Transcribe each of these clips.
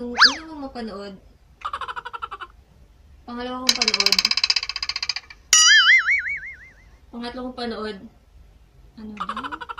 Nung una kong mapanood, pangalawa kong panood, pangatlo kong panood, ano ba?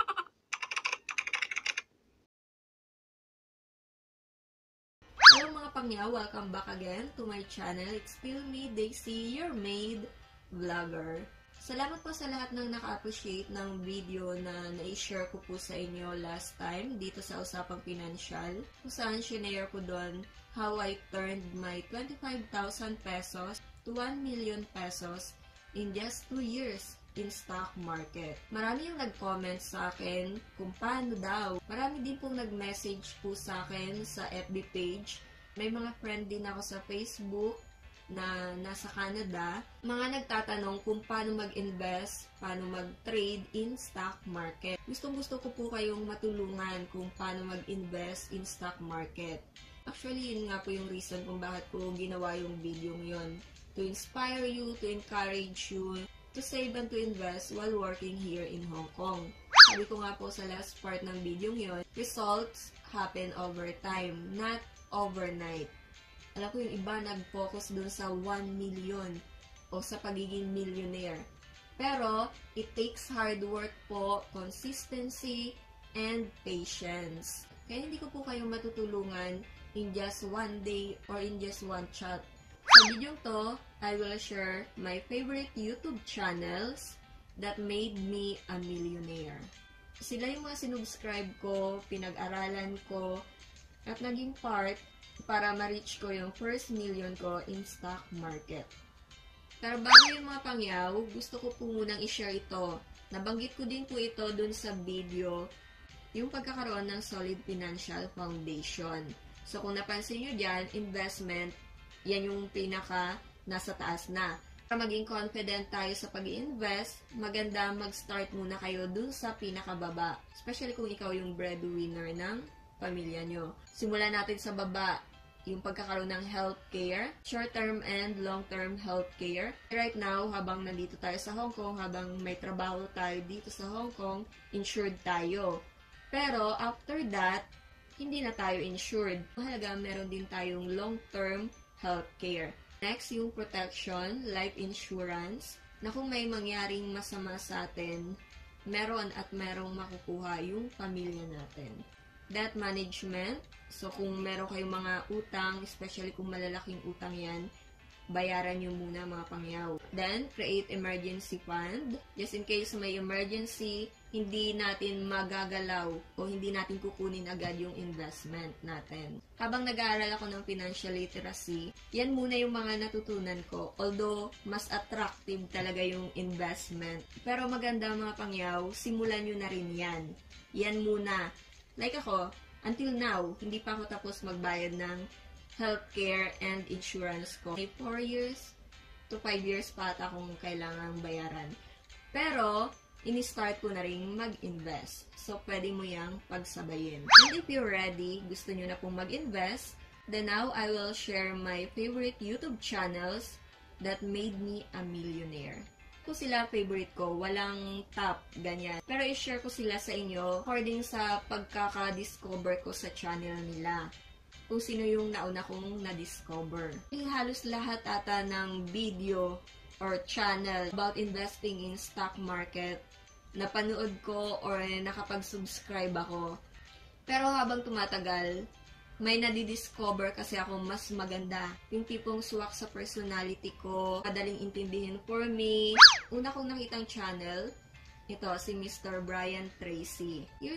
Hello mga pangyaw, welcome back again to my channel. It's still me, Daisy, your maid vlogger. Salamat po sa lahat ng naka-appreciate ng video na na-share ko po sa inyo last time dito sa Usapang Pinansyal. Kung saan shinare ko doon how I turned my 25,000 pesos to 1 million pesos in just 2 years in stock market. Marami yung nag-comment sa akin kung paano daw. Marami din pong nag-message po sa akin sa FB page. May mga friend din ako sa Facebook na nasa Canada, mga nagtatanong kung paano mag-invest, paano mag-trade in stock market. Gustong-gusto ko po kayong matulungan kung paano mag-invest in stock market. Actually, yun nga po yung reason kung bakit ko ginawa yung video yon. To inspire you, to encourage you, to save and to invest while working here in Hong Kong. Sabi ko nga po sa last part ng video yon, results happen over time, not overnight. Alam ko yung iba nag-focus dun sa 1 million o sa pagiging millionaire. Pero, it takes hard work po, consistency, and patience. Kaya hindi ko po kayong matutulungan in just one day or in just one shot. Sa video to, I will share my favorite YouTube channels that made me a millionaire. Sila yung mga sinubscribe ko, pinag-aralan ko, at naging part para ma-reach ko yung first million ko in stock market. Pero bago yung mga pangyaw, gusto ko po munang i-share ito. Nabanggit ko din po ito dun sa video, yung pagkakaroon ng solid financial foundation. So kung napansin nyo dyan, investment, yan yung pinaka nasa taas na. Para maging confident tayo sa pag-i-invest, maganda mag-start muna kayo dun sa pinakababa. Especially kung ikaw yung breadwinner ng pamilya nyo. Simulan natin sa baba, yung pagkakaroon ng healthcare, short-term and long-term healthcare. Right now, habang nandito tayo sa Hong Kong, habang may trabaho tayo dito sa Hong Kong, insured tayo. Pero after that, hindi na tayo insured. Mahalaga, meron din tayong long-term healthcare. Next, yung protection, life insurance, na kung may mangyaring masama sa atin, meron at merong makukuha yung pamilya natin. Debt management. So, kung meron kayong mga utang, especially kung malalaking utang yan, bayaran nyo muna mga pangyaw. Then, create emergency fund. Just in case may emergency, hindi natin magagalaw o hindi natin kukunin agad yung investment natin. Habang nag-aaral ako ng financial literacy, yan muna yung mga natutunan ko. Although, mas attractive talaga yung investment. Pero maganda mga pangyaw, simulan nyo na rin yan. Yan muna. Like ako, until now, hindi pa ako tapos magbayad ng healthcare and insurance ko. May 4 years to 5 years pa ata akong kailangang bayaran. Pero, ini-start ko na rin mag-invest. So, pwede mo yang pagsabayin. And if you're ready, gusto nyo na pong mag-invest, then now I will share my favorite YouTube channels that made me a millionaire. Kung sila favorite ko, walang top, ganyan. Pero i-share ko sila sa inyo according sa pagkaka-discover ko sa channel nila. Kung sino yung nauna kong na-discover. Halos lahat ata ng video or channel about investing in stock market, napanood ko or nakapag-subscribe ako. Pero habang tumatagal, may nadidiscover kasi ako mas maganda. Yung tipong swak sa personality ko, madaling intindihin for me. Una kong nakitang channel, ito, si Mr. Brian Tracy. Year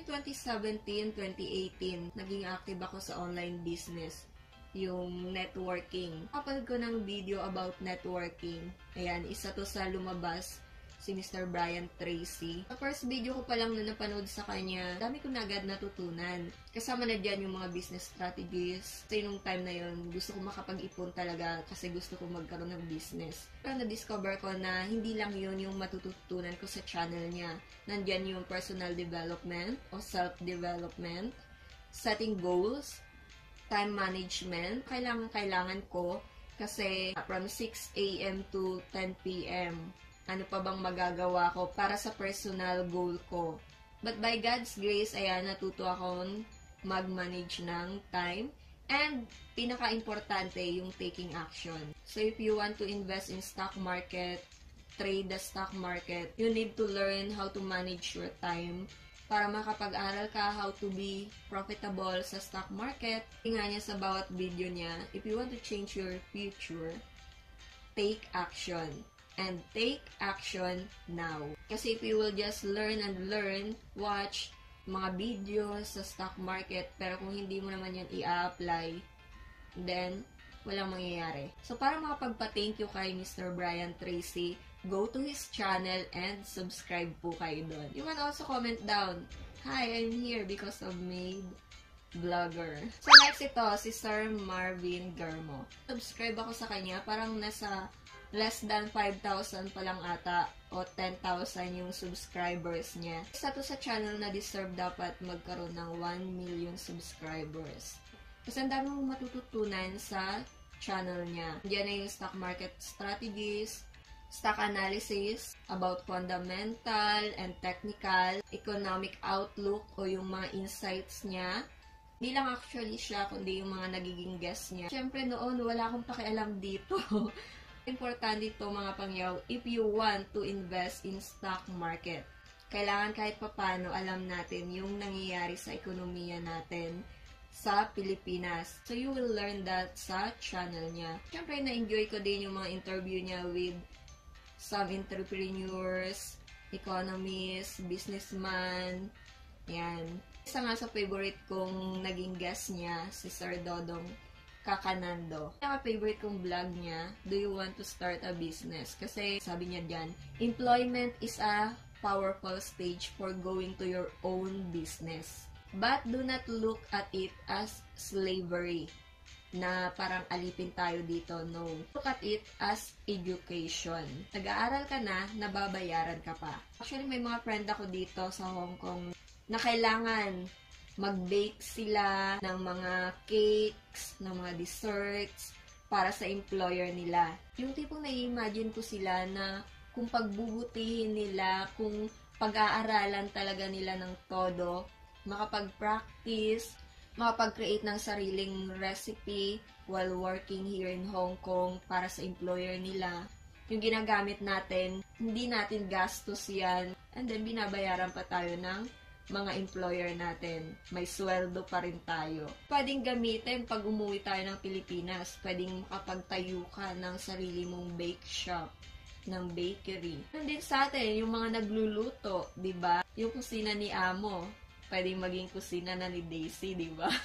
2017-2018, naging active ako sa online business. Yung networking. Kapag ko ng video about networking, ayan, isa to sa lumabas, si Mr. Brian Tracy. Sa first video ko pa lang na napanood sa kanya, dami ko na agad natutunan. Kasama na dyan yung mga business strategies. Kasi nung time na yun, gusto ko makapag-ipon talaga kasi gusto ko magkaroon ng business. Pero na-discover ko na hindi lang yun yung matututunan ko sa channel niya. Nandyan yung personal development o self-development, setting goals, time management. Kailangan ko kasi from 6 a.m. to 10 p.m. Ano pa bang magagawa ko para sa personal goal ko. But by God's grace, ayan, natuto akong mag-manage ng time And pinaka-importante yung taking action. So if you want to invest in stock market, trade the stock market, you need to learn how to manage your time para makapag-aral ka how to be profitable sa stock market. Tingnan niya sa bawat video niya, if you want to change your future, take action. And take action now. Kasi if you will just learn and learn, watch mga videos sa stock market, pero kung hindi mo naman yan i-apply, then walang mangyayari. So, para makapagpa-thank you kay Mr. Brian Tracy, go to his channel and subscribe po kayo doon. You can also comment down, "Hi, I'm here because of Made Vlogger." So, next ito, si Sir Marvin Garmo. Subscribe ako sa kanya, parang nasa less than 5,000 pa lang ata o 10,000 yung subscribers niya. Isa to sa channel na deserve dapat magkaroon ng 1 million subscribers. Kasi ang dami mong matututunan sa channel niya. Diyan na yung stock market strategies, stock analysis, about fundamental and technical, economic outlook o yung mga insights niya. Hindi lang actually siya, kundi yung mga nagiging guest niya. Siyempre noon, wala akong pakialam dito. Importante ito mga pangyaw, if you want to invest in stock market, kailangan kahit papano alam natin yung nangyayari sa ekonomiya natin sa Pilipinas. So, you will learn that sa channel niya. Siyempre, na-enjoy ko din yung mga interview niya with some entrepreneurs, economists, businessman, yan. Isa nga sa favorite kong naging guest niya, si Sir Dodong Kakanando. Yung favorite kong vlog niya, "Do you want to start a business?" Kasi sabi niya dyan, employment is a powerful stage for going to your own business. But do not look at it as slavery, na parang alipin tayo dito. No. Look at it as education. Nag-aaral ka na, nababayaran ka pa. Actually, may mga friend ako dito sa Hong Kong na kailangan mag-bake sila ng mga cakes, ng mga desserts, para sa employer nila. Yung tipong nai-imagine ko sila na kung pagbubutihin nila, kung pag-aaralan talaga nila ng todo, makapag-practice, makapag-create ng sariling recipe while working here in Hong Kong para sa employer nila. Yung ginagamit natin, hindi natin gastos yan, and then binabayaran pa tayo ng mga employer natin. May sweldo pa rin tayo. Pwedeng gamitin pag umuwi tayo ng Pilipinas. Pwedeng makapagtayo ka ng sarili mong bake shop, ng bakery. Hindi sa atin, yung mga nagluluto, di ba? Yung kusina ni Amo, pwedeng maging kusina na ni Daisy, di ba?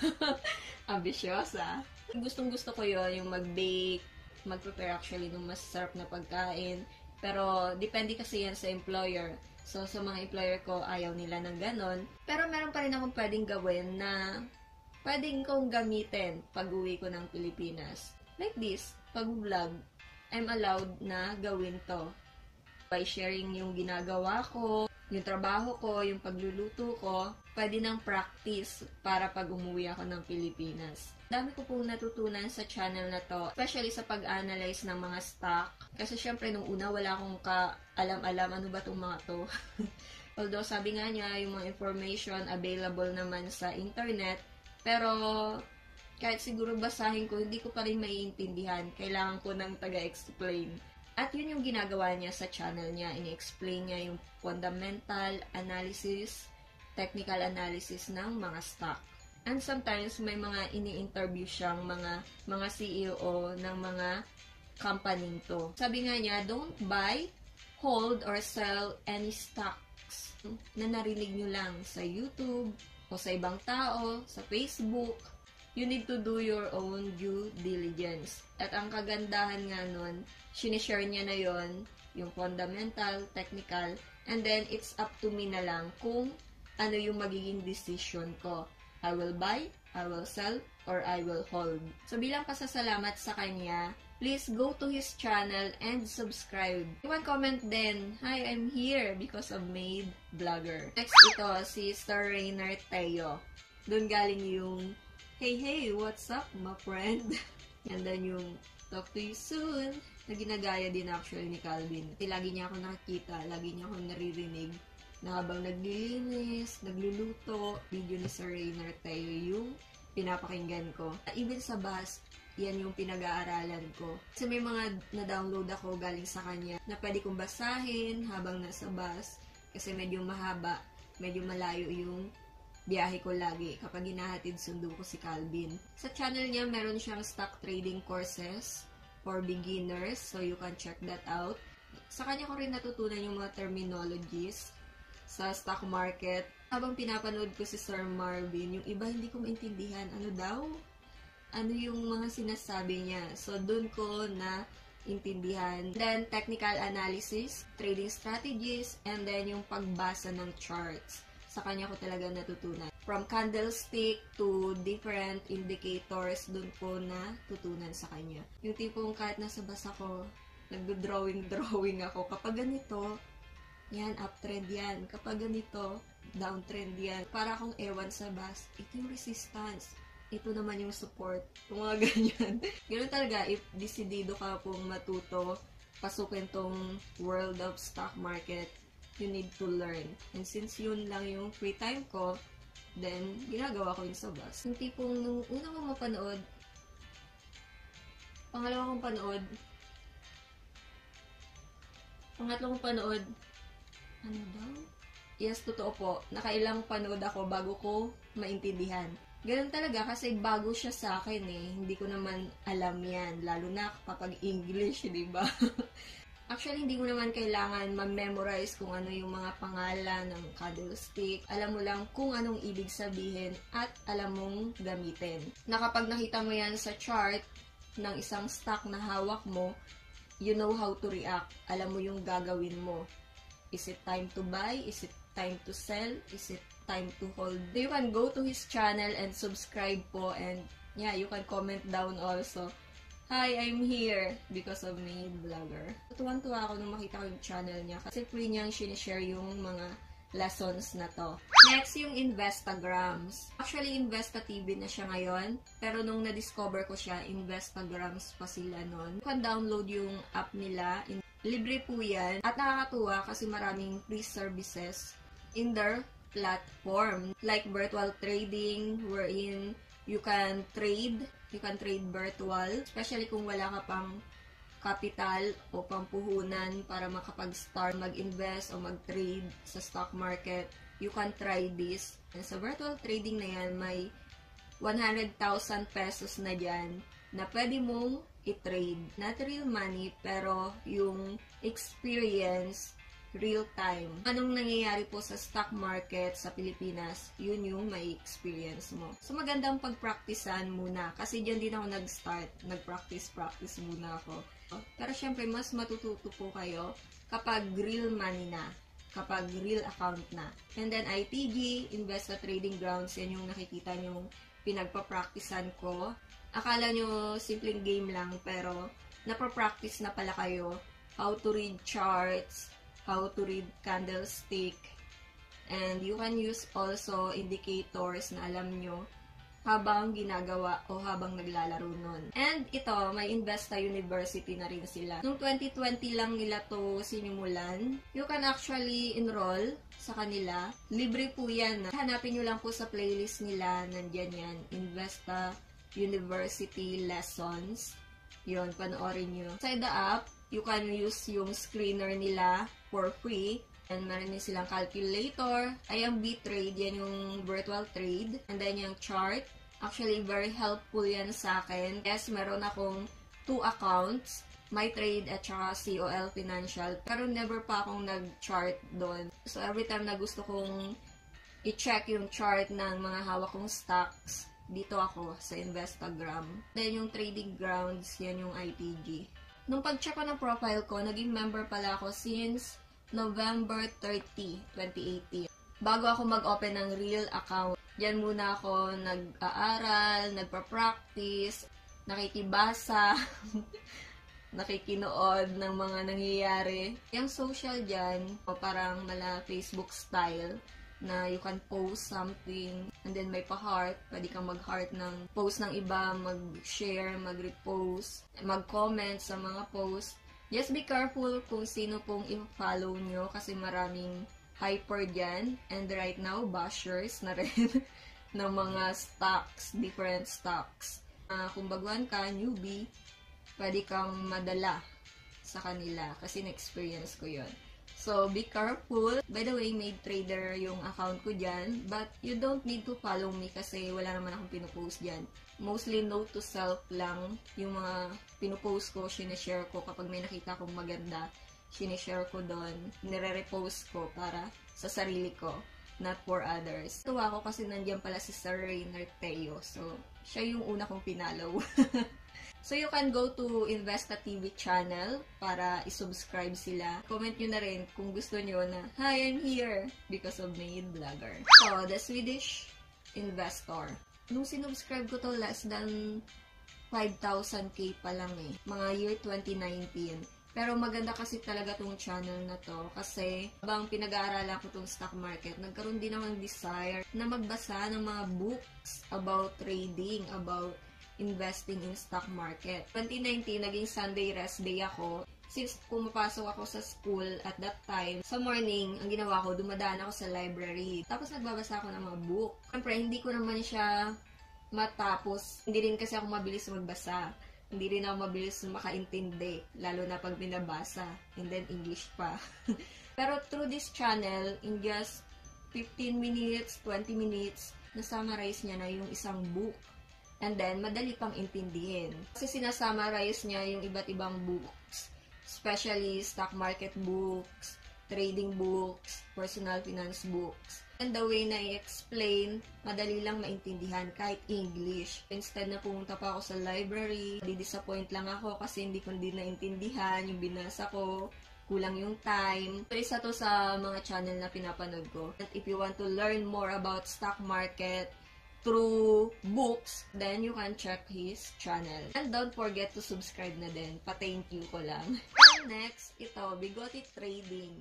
Ambisyosa. Gustong-gusto ko yun, yung mag-bake, mag-prepare actually ng masarap na pagkain. Pero, depende kasi yan sa employer. So, sa mga employer ko, ayaw nila ng ganon. Pero, meron pa rin akong pwedeng gawin na pwedeng kong gamitin pag uwi ko ng Pilipinas. Like this, pag-vlog, I'm allowed na gawin to. By sharing yung ginagawa ko, yung trabaho ko, yung pagluluto ko, pwede ng practice para pag umuwi ako ng Pilipinas. Dami ko pong natutunan sa channel na to, especially sa pag-analyze ng mga stock. Kasi syempre, nung una, wala akong ka-alam-alam ano ba itong mga to. Although, sabi nga niya, yung mga information available naman sa internet, pero kahit siguro basahin ko, hindi ko pa rin maiintindihan. Kailangan ko ng taga-explain. At yun yung ginagawa niya sa channel niya. Ini-explain niya yung fundamental analysis, technical analysis ng mga stock. And sometimes, may mga ini-interview siyang mga CEO ng mga company to. Sabi nga niya, don't buy, hold, or sell any stocks na narinig nyo lang sa YouTube o sa ibang tao, sa Facebook. You need to do your own due diligence. At ang kagandahan nga nun, sinishare niya na yon, yung fundamental, technical, and then it's up to me na lang kung ano yung magiging decision ko. I will buy, I will sell, or I will hold. So bilang pasasalamat sa kanya, please go to his channel and subscribe. You can comment din, "Hi, I'm here because of Made Vlogger." Next ito, si Sir Rainer Teo. Doon galing yung, hey, what's up, my friend? And then yung, talk to you soon, na ginagaya din actually ni Calvin. Kasi lagi niya ako nakikita, lagi niya ako naririnig na habang naglilinis, nagluluto, video ni Sir Rainer Teo yung pinapakinggan ko. Even sa bus, yan yung pinag-aaralan ko. Kasi may mga na-download ako galing sa kanya na pwede kong basahin habang nasa bus. Kasi medyo mahaba, medyo malayo yung biyahe ko lagi kapag hinahatid sundo ko si Calvin. Sa channel niya, meron siyang stock trading courses for beginners. So, you can check that out. Sa kanya ko rin natutunan yung mga terminologies sa stock market. Habang pinapanood ko si Sir Marvin, yung iba hindi ko maintindihan. Ano daw? Ano yung mga sinasabi niya? So, dun ko na intindihan. Then, technical analysis, trading strategies, and then yung pagbasa ng charts. Sa kanya ko talaga natutunan. From candlestick to different indicators, dun ko natutunan sa kanya. Yung tipong kahit nasa basa ko, nagdo-drawing ako. Kapag ganito, yan, uptrend yan. Kapag ganito, downtrend yan. Para akong ewan sa bus, ito yung resistance. Ito naman yung support. Yung mga ganyan. Ganun talaga, if desidido ka pong matuto, pasukin tong world of stock market, you need to learn. And since yun lang yung free time ko, then, ginagawa ko yun sa bus. Yung tipong, nung una kong mapanood, pangalawa kong panood, pangatlo kong panood, ano daw? Yes, totoo po. Nakailang panood ako bago ko maintindihan. Ganun talaga kasi bago siya sa akin eh. Hindi ko naman alam yan. Lalo na kapag English, di ba? Actually, hindi mo naman kailangan ma-memorize kung ano yung mga pangalan ng candlestick. Alam mo lang kung anong ibig sabihin at alam mong gamitin. Na kapag nakita mo yan sa chart ng isang stock na hawak mo, you know how to react. Alam mo yung gagawin mo. Is it time to buy? Is it time to sell? Is it time to hold? You can go to his channel and subscribe po, and yeah, you can comment down also. Hi, I'm here because of Made Vlogger. Tuwang-tuwa ako nung makita ko yung channel niya kasi free niyang sinishare yung mga lessons na to. Next, yung Investagrams. Actually, Investa.tv na siya ngayon, pero nung na-discover ko siya, Investagrams pa sila nun. You can download yung app nila. Libre po yan. At nakakatuwa kasi maraming free services in their platform. Like virtual trading, wherein you can trade virtual. Especially kung wala ka pang capital o pampuhunan para makapag-start mag-invest o mag-trade sa stock market. You can try this. And sa virtual trading na yan, may 100,000 pesos na dyan na pwede mong i-trade. Not real money, pero yung experience, real time. Anong nangyayari po sa stock market sa Pilipinas, yun yung may experience mo. So, magandang pag-practicean muna. Kasi dyan din ako nag-start. Nag-practice muna ako. Pero syempre, mas matututo po kayo kapag real money na. Kapag real account na. And then, ITG, Investa Trading Grounds, yan yung nakikita nyo pinagpa-practicean ko. Akala nyo simpleng game lang, pero napapractice na pala kayo how to read charts, how to read candlestick, and you can use also indicators na alam nyo habang ginagawa o habang naglalaro nun. And ito, may Investa University na rin sila. Noong 2020 lang nila to sinimulan. You can actually enroll sa kanila. Libre po yan. Hanapin nyo lang po sa playlist nila. Nandyan yan. Investa University Lessons. Yun, panoorin nyo. Sa the app, you can use yung screener nila for free. And meron din silang calculator. Ay, ang B-Trade, yan yung virtual trade. And then yung chart. Actually, very helpful yan sa akin. Yes, meron akong 2 accounts. MyTrade at saka COL Financial. Pero never pa akong nag-chart doon. So, every time na gusto kong i-check yung chart ng mga hawak kong stocks, dito ako sa Investagram. Then, yung Trading Grounds, yan yung ITG. Nung pag-check ko ng profile ko, naging member pala ako since November 30, 2018. Bago ako mag-open ng real account, yan muna ako nag-aaral, nagpa-practice, nakikibasa, nakikinood ng mga nangyayari. Yung social dyan, parang mala Facebook style, na you can post something, and then may pa-heart, pwede kang mag-heart ng post ng iba, mag-share, mag-repost, mag-comment sa mga post. Just be careful kung sino pong i-follow nyo kasi maraming hyper dyan, and right now, bashers na rin. ng mga stocks, different stocks. Kung baguhan ka, newbie, pwede kang madala sa kanila kasi na-experience ko yon. So, be careful. By the way, Made Trader yung account ko dyan, but you don't need to follow me kasi wala naman akong pinupost dyan. Mostly note to self lang yung mga pinupost ko, sinishare ko kapag may nakita kong maganda, sinishare ko doon, nire-repost ko para sa sarili ko, not for others. Tuwa ko kasi nandiyan pala si Sir Rainer Teo. So, siya yung una kong pinalaw. So, you can go to Investa TV channel para isubscribe sila. Comment nyo na rin kung gusto nyo na, hi, I'm here because of Made Vlogger. So, the Swedish investor. Nung sinubscribe ko to, less than 5,000k pa lang eh. Mga year 2019. Pero maganda kasi talaga tong channel na to kasi habang pinag-aaralan ko tong stock market, nagkaroon din ako ng desire na magbasa ng mga books about trading, about investing in stock market. 2019, naging Sunday rest day ako. Since pumapasok ako sa school at that time, sa morning, ang ginawa ko, dumadaan ako sa library. Tapos nagbabasa ako ng mga book. Siyempre, hindi ko naman siya matapos. Hindi rin kasi ako mabilis magbasa. Hindi rin ako mabilis makaintindi, lalo na pag binabasa, and then English pa. Pero through this channel, in just 15 minutes, 20 minutes, na-summarize niya na yung isang book. And then, madali pang intindihin. Kasi sinasummarize niya yung iba't ibang books, especially stock market books, trading books, personal finance books. And the way na i-explain, madali lang maintindihan kahit English. Instead na pumunta pa ako sa library, di-disappoint lang ako kasi hindi ko din naintindihan yung binasa ko, kulang yung time. So, isa to sa mga channel na pinapanood ko. And if you want to learn more about stock market through books, then you can check his channel. And don't forget to subscribe na din. Pa-thank you ko lang. And next, ito, Bigote Trading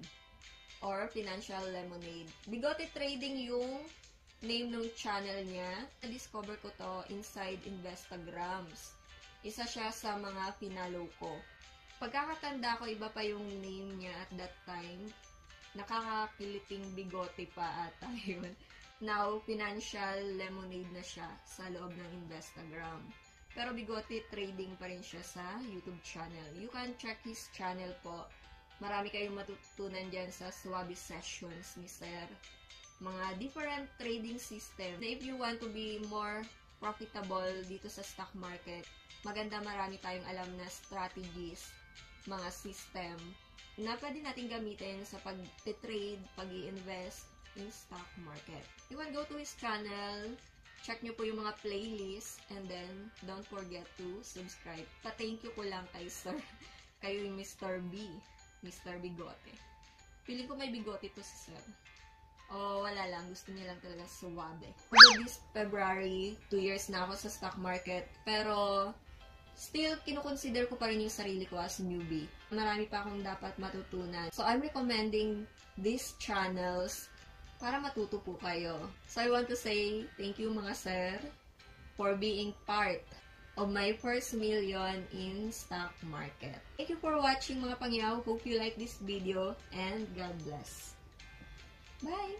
or Financial Lemonade. Bigote Trading yung name ng channel niya. Na-discover ko to inside Investagrams. Isa siya sa mga pinalo ko. Pagkakatanda ko, iba pa yung name niya at that time. Nakakakiliting bigote pa ata yun. Now, Financial Lemonade na siya sa loob ng Investagram. Pero Bigote Trading pa rin siya sa YouTube channel. You can check his channel po. Marami kayong matutunan dyan sa Suabe Sessions ni Sir. Mga different trading system. Na if you want to be more profitable dito sa stock market, maganda marami tayong alam na strategies, mga system, na pwede natin gamitin sa pag-trade, pag-i-invest in stock market. You can go to his channel, check nyo po yung mga playlist, and then don't forget to subscribe. Pa-thank you ko lang kay Sir, kayo yung Mr. B. Mr. Bigote. Feeling ko may bigote to si Sir. O wala lang, gusto niya lang talaga suwabe. This February, 2 years na ako sa stock market, pero still, kinukonsider ko pa rin yung sarili ko as newbie. Marami pa akong dapat matutunan. So, I'm recommending these channels para matuto po kayo. So, I want to say thank you mga sir for being part of my first million in stock market. Thank you for watching mga pangyaw. Hope you like this video and God bless. Bye!